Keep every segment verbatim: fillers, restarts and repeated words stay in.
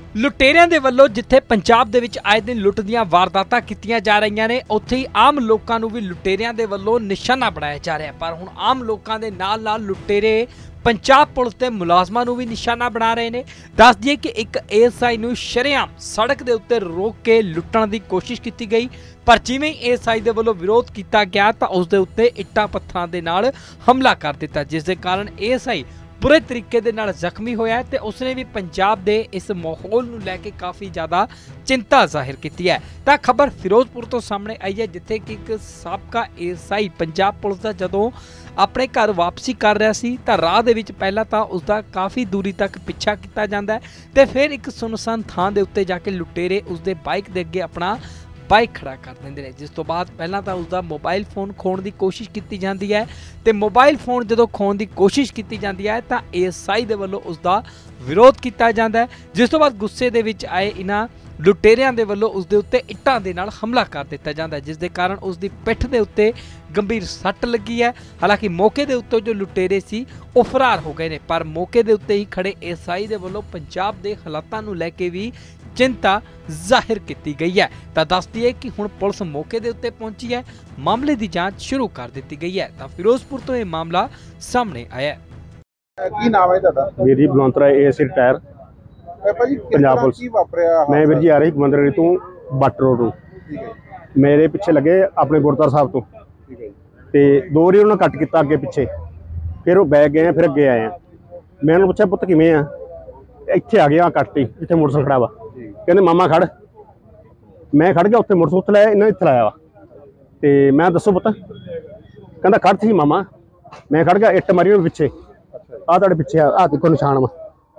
ਲੁਟੇਰਿਆਂ ਦੇ ਵੱਲੋਂ ਜਿੱਥੇ ਪੰਜਾਬ ਦੇ ਵਿੱਚ ਆਏ ਦਿਨ ਲੁੱਟ ਦੀਆਂ ਵਾਰਦਾਤਾਂ ਕੀਤੀਆਂ ਜਾ ਰਹੀਆਂ ਨੇ, ਉੱਥੇ ਹੀ ਆਮ ਲੋਕਾਂ ਨੂੰ ਵੀ ਲੁਟੇਰਿਆਂ ਦੇ ਵੱਲੋਂ ਨਿਸ਼ਾਨਾ ਬਣਾਇਆ ਜਾ ਰਿਹਾ। ਪਰ ਹੁਣ ਆਮ ਲੋਕਾਂ ਦੇ ਨਾਲ ਨਾਲ ਲੁਟੇਰੇ ਪੰਜਾਬ ਪੁਲਿਸ ਦੇ ਮੁਲਾਜ਼ਮਾਂ ਨੂੰ ਵੀ ਨਿਸ਼ਾਨਾ ਬਣਾ ਰਹੇ ਨੇ। ਦੱਸ ਦਈਏ ਕਿ ਇੱਕ ਐਸ ਆਈ ਨੂੰ ਸ਼ਰੇਆਮ ਸੜਕ ਦੇ ਉੱਤੇ ਰੋਕ ਕੇ ਲੁੱਟਣ ਦੀ ਕੋਸ਼ਿਸ਼ ਕੀਤੀ ਗਈ, ਪਰ ਜਿਵੇਂ ਐਸ ਆਈ ਦੇ ਵੱਲੋਂ ਵਿਰੋਧ ਕੀਤਾ ਗਿਆ ਤਾਂ ਉਸ ਦੇ ਉੱਤੇ ਇੱਟਾਂ ਪੱਥਰਾਂ ਦੇ ਨਾਲ ਹਮਲਾ ਕਰ ਦਿੱਤਾ, ਜਿਸ ਦੇ ਕਾਰਨ ਐਸ ਆਈ बुरे तरीके दे नाल जख्मी होया है। ते उसने भी पंजाब दे इस माहौल नूं लैके काफ़ी ज़्यादा चिंता जाहिर की है। तो खबर फिरोजपुर तो सामने आई है, जिथे कि एक साबका एस आई पंजाब पुलिस का जदों अपने घर वापसी कर रहा सी तां राह दे विच पहला तां उसका काफ़ी दूरी तक पिछा किया जाता है, तो फिर एक सुनसान थां दे उत्ते जाके लुटेरे उसके बाइक के अगे अपना बाइक खड़ा कर देंगे ने, जिस तो बाद पहला तो उसका मोबाइल फोन खोण की कोशिश की जाती है। तो मोबाइल फोन जो खोण की कोशिश की जाती है तो एस आई के वलों उसका विरोध किया जाता है, जिस तो बाद गुस्से दे विच आए इन्हां लुटेरियां दे वलों उसदे उत्ते इट्टां दे नाल हमला कर दिता जाता है, जिस दे कारण उसकी पिठ दे उत्ते गंभीर सट लगी है। हालांकि मौके दे उत्ते जो लुटेरे सी वो फरार हो गए ने, पर मौके दे उत्ते ही खड़े एस आई दे वलों पंजाब दे हालातां नूं लैके भी चिंता जाहिर की गई है। तो दस दिए कि हुण पुलिस मौके दे उत्ते पहुंची है, मामले की जांच शुरू कर दी गई है। तो फिरोजपुर तो यह मामला सामने आया है। की नाम है दादा? ਵੀਰ ਜੀ ਬਲਵੰਤ ਰਾਏ ਏ ਸੀ ਰਿਟਾਇਰ ਭਾਜੀ ਪੰਜਾਬ ਪੁਲਿਸ। ਕੀ ਵਾਪਰਿਆ? ਮੈਂ ਵੀਰ ਜੀ ਆ ਰਹੀ ਕਮੰਦਰ ਤੋਂ ਬੱਟ ਰੋਡ ਨੂੰ, ਠੀਕ ਹੈ, ਮੇਰੇ ਪਿੱਛੇ ਲੱਗੇ ਆਪਣੇ ਗੁਰਦੁਆਰਾ ਸਾਹਿਬ ਤੋਂ, ਠੀਕ ਹੈ, ਤੇ ਦੋ ਵਾਰੀ ਉਹਨਾਂ ਕੱਟ ਕੀਤਾ ਅੱਗੇ ਪਿੱਛੇ, ਫਿਰ ਉਹ ਬੈਗ ਗਏ ਫਿਰ ਅੱਗੇ ਆਏ ਆ। ਮੈਂ ਉਹਨੂੰ ਪੁੱਛਿਆ ਪੁੱਤ ਕਿਵੇਂ ਆ? ਇੱਥੇ ਆ ਗਿਆ ਕੱਟਤੀ ਜਿੱਥੇ ਮੋਟਰਸਾਈਕਲ ਖੜਾ ਵਾ, ਕਹਿੰਦੇ ਮਾਮਾ ਖੜ। ਮੈਂ ਖੜ ਗਿਆ ਉੱਥੇ, ਮੋਟਰਸਾਈਕਲ ਉੱਥੇ ਲਾਇਆ, ਇਹਨਾਂ ਇੱਥੇ ਲਾਇਆ ਵਾ। ਤੇ ਮੈਂ ਦੱਸੋ ਪੁੱਤ? ਕਹਿੰਦਾ ਖੜ ਸੀ ਮਾਮਾ। ਮੈਂ ਖੜ ਗਿਆ, ਇੱਟ ਮਾਰੀ ਉਹ ਪਿੱਛੇ, ਆਹ ਤੁਹਾਡੇ ਪਿੱਛੇ ਆ ਦੇਖੋ ਨਿਸ਼ਾਨ ਵਾ।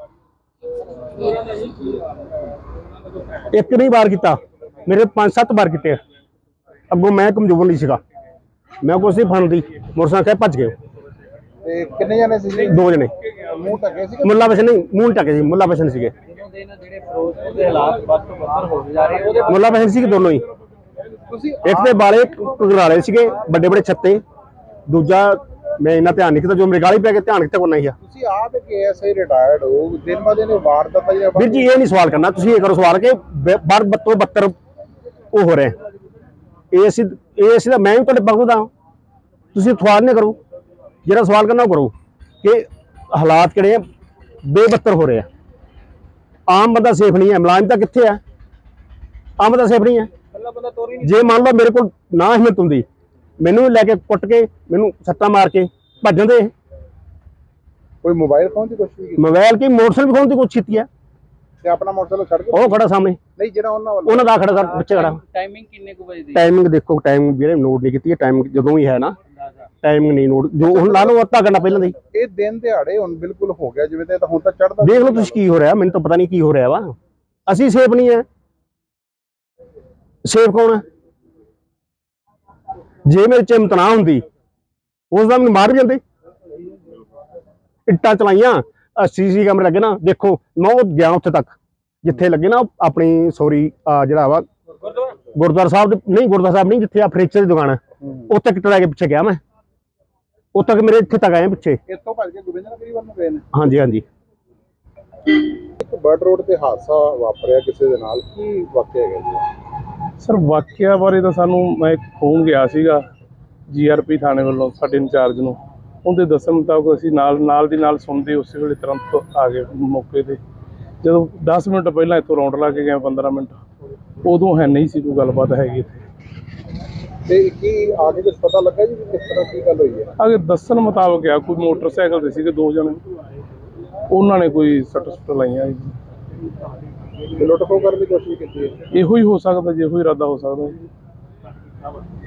ਇੱਕ ਨਹੀਂ ਵਾਰ ਕੀਤਾ, ਮੇਰੇ ਪੰਜ ਸੱਤ ਵਾਰ ਕੀਤੇ। ਅੱਗੋਂ ਮੈਂ ਕਮਜ਼ੋਰ ਨਹੀਂ ਸੀਗਾ, ਮੈਂ ਕੁਛ ਨਹੀਂ ਫੜਦੀ, ਮੋਟਰਸਾਈਕਲ ਭੱਜ ਗਏ। ਤੇ ਕਿੰਨੇ ਜਣੇ ਸੀ? ਦੋ ਜਣੇ। ਮੂੰਹ ਢੱਕੇ ਸੀ? ਮੁੱਲਾ ਬਸਨ ਨਹੀਂ, ਮੂੰਹ ਢੱਕੇ ਸੀ, ਮੁੱਲਾ ਬਸਨ ਸੀਗੇ। ਮੁੱਲਾ ਬਸਨ ਸੀ ਦੋਨੋਂ ਹੀ। ਤੁਸੀਂ ਇੱਕ ਦੇ ਬਾਲੇ ਘੁਗਰਾਲੇ ਸੀਗੇ ਵੱਡੇ ਵੱਡੇ ਛੱਤੇ, ਦੂਜਾ ਮੈਂ ਇੰਨਾ ਧਿਆਨ ਨਹੀਂ ਕੀਤਾ, ਜੋ ਮੇਰੇ ਗਾਲੀ ਪੈ ਕੇ ਧਿਆਨ ਕਿਤੇ ਕੋਲ ਨਹੀਂ ਆ। ਤੁਸੀਂ ਆਪ ਕੇ ਐਸ ਆਈ ਰਿਟਾਇਰਡ ਹੋ, ਦਿਨ ਬ ਦਿਨ ਵਾਰਦਾਤਾਂ ਜਾਂ ਵੀਰ ਜੀ ਇਹ ਨਹੀਂ ਸਵਾਲ ਕਰਨਾ, ਤੁਸੀਂ ਇਹ ਕਰੋ ਸਵਾਲ ਕਿ ਬੜ ਬੱਤੋਂ ਬੱਤਰ ਉਹ ਹੋ ਰਿਹਾ। ਇਹ ਅਸੀਂ ਇਹ ਅਸੀਂ ਤਾਂ ਮੈਂ ਵੀ ਤੁਹਾਡੇ ਬਗਦਾ, ਤੁਸੀਂ ਸਵਾਲ ਨਹੀਂ ਕਰੋ, ਜਿਹੜਾ ਸਵਾਲ ਕਰਨਾ ਉਹ ਕਰੋ ਕਿ ਹਾਲਾਤ ਕਿਹੜੇ ਆ, ਬੇਬੱਤਰ ਹੋ ਰਹੇ ਆ। ਆਮ ਬੰਦਾ ਸੇਫ ਨਹੀਂ ਹੈ, ਮੁਲਾਜ਼ਮ ਤਾਂ ਕਿੱਥੇ ਆ, ਆਮ ਬੰਦਾ ਸੇਫ ਨਹੀਂ ਹੈ। ਜੇ ਮੰਨ ਲਓ ਮੇਰੇ ਕੋਲ ਨਾ ਹਿੰਮਤ ਹੁੰਦੀ, ਮੈਨੂੰ ਲੈ ਕੇ ਕੁੱਟ ਕੇ ਮੈਨੂੰ ਸੱਟਾਂ ਮਾਰ ਕੇ ਭੱਜ ਜਾਂਦੇ। ਕੋਈ ਮੋਬਾਈਲ ਫੋਨ ਦੀ ਕੋਸ਼ਿਸ਼ ਕੀਤੀ? ਮੋਬਾਈਲ ਕੀ ਮੋਟਰਸਾਈਕਲ ਫੋਨ ਦੀ ਕੋਸ਼ਿਸ਼ ਕੀਤੀ ਹੈ, ਤੇ ਆਪਣਾ ਮੋਟਰਸਾਈਕਲ ਛੱਡ ਕੇ ਉਹ ਖੜਾ ਸਾਹਮਣੇ। ਨਹੀਂ ਜਿਹੜਾ ਉਹਨਾਂ ਵੱਲੋਂ ਉਹਨਾਂ ਦਾ ਖੜਾ ਸਰ ਪਿੱਛੇ ਖੜਾ। टाइमिंग कितने को बजे दी? ਟਾਈਮਿੰਗ ਦੇਖੋ, ਟਾਈਮਿੰਗ ਵੀਰੇ ਨੋਟ ਨਹੀਂ ਕੀਤੀ ਹੈ, ਟਾਈਮਿੰਗ ਜਦੋਂ ਵੀ ਹੈ ਨਾ ਟਾਈਮਿੰਗ ਨਹੀਂ ਨੋਟ, ਜੋ ਹੁਣ ਲਾ ਲਓ ਅੱਧਾ ਘੰਟਾ ਪਹਿਲਾਂ ਦੀ। ਇਹ ਦਿਨ ਦਿਹਾੜੇ ਹੁਣ ਬਿਲਕੁਲ ਹੋ ਗਿਆ ਜਿਵੇਂ ਤੇ ਤਾਂ ਹੁਣ ਤਾਂ ਚੜਦਾ। ਦੇਖ ਲਓ ਤੁਸੀਂ ਕੀ ਹੋ ਰਿਹਾ, ਮੈਨੂੰ ਤਾਂ ਪਤਾ ਨਹੀਂ ਕੀ ਹੋ ਰਿਹਾ ਵਾ। ਅਸੀਂ ਸੇਫ ਨਹੀਂ ਹੈ, ਸੇਫ ਕੌਣ ਹੈ? ਜੇ ਮੇਰੇ ਚ ਹਿੰਮਤ ਨਾ ਹੁੰਦੀ ਉਸ ਦਾ ਮੈਨੂੰ ਮਾਰ ਵੀ ਜਾਂਦੇ। ਇੱਟਾਂ ਚਲਾਈਆਂ, ਸੀ ਸੀ ਕੈਮਰੇ ਲੱਗੇ ਨਾ, ਦੇਖੋ ਮੈਂ ਉਹ ਗਿਆ ਉੱਥੇ ਤੱਕ ਜਿੱਥੇ ਲੱਗੇ ਨਾ ਆਪਣੀ ਸੋਰੀ ਜਿਹੜਾ ਵਾ ਗੁਰਦੁਆਰਾ ਸਾਹਿਬ ਦੇ, ਨਹੀਂ ਗੁਰਦੁਆਰਾ ਸਾਹਿਬ ਨਹੀਂ, ਜਿੱਥੇ ਆ ਫਰਨੀਚਰ ਦੀ ਦੁਕਾਨ ਹੈ, ਉੱਥੇ ਕਿੱਟ ਲੈ ਕੇ ਪਿੱਛੇ ਗਿਆ ਮੈਂ, ਉੱਥੇ ਤੱਕ ਮੇਰੇ ਇੱਥੇ ਤੱਕ ਆਏ ਪਿੱਛੇ। ਇੱਥੋਂ ਭੱਜ ਕੇ ਗੋਬਿੰਦਨਗਰੀ ਵੱਲ ਨੂੰ ਗਏ ਨੇ? ਹਾਂਜੀ ਹਾਂਜੀ। ਇੱਕ ਬਰਡ ਰੋਡ ਤੇ ਹਾਦਸਾ ਵਾਪਰਿਆ ਕਿਸੇ ਦੇ ਨਾਲ, ਕੀ ਵਾਕਿਆ ਹੈਗਾ ਜੀ? ਸਰ ਵਾਕਿਆ ਬਾਰੇ ਤਾਂ ਸਾਨੂੰ ਮੈਂ ਇੱਕ ਫੋਨ ਗਿਆ ਸੀਗਾ ਜੀ ਆਰ ਪੀ ਥਾਣੇ ਵੱਲੋਂ ਸਾਡੇ ਇੰਚਾਰਜ ਨੂੰ, ਉਹਦੇ ਦੱਸਣ ਮੁਤਾਬਕ ਅਸੀਂ ਨਾਲ ਨਾਲ ਦੀ ਨਾਲ ਸੁਣਦੇ ਉਸੇ ਵੇਲੇ ਤੁਰੰਤ ਆ ਗਏ ਮੌਕੇ ਤੇ। ਜਦੋਂ ਦਸ ਮਿੰਟ ਪਹਿਲਾਂ ਇੱਥੋਂ ਰੌਂਡ ਲਾ ਕੇ ਗਏ ਪੰਦਰਾਂ ਮਿੰਟ, ਉਦੋਂ ਹੈ ਨਹੀਂ ਸੀ ਕੋਈ ਗੱਲਬਾਤ ਹੈਗੀ ਇੱਥੇ। ਤੇ ਕੀ ਆ ਕੇ ਕੁਝ ਪਤਾ ਲੱਗਾ ਜੀ ਕਿਸ ਤਰ੍ਹਾਂ ਕੀ ਗੱਲ ਹੋਈ ਹੈ? ਅਗੇ ਦੱਸਣ ਮੁਤਾਬਕ ਆ ਕੋਈ ਮੋਟਰਸਾਈਕਲ ਤੇ ਸੀਗੇ ਦੋ ਜਣੇ, ਉਹਨਾਂ ਨੇ ਕੋਈ ਸੱਟ ਸੁੱਟ ਲਾਈਆਂ ਜੀ। ਲੁੱਟ ਖੋਹ ਕਰਨ ਦੀ ਕੋਸ਼ਿਸ਼ ਕੀਤੀ ਹੈ? ਇਹੋ ਹੀ ਹੋ ਸਕਦਾ ਜੀ, ਇਹੋ ਹੀ ਇਰਾਦਾ ਹੋ ਸਕਦਾ ਜੀ।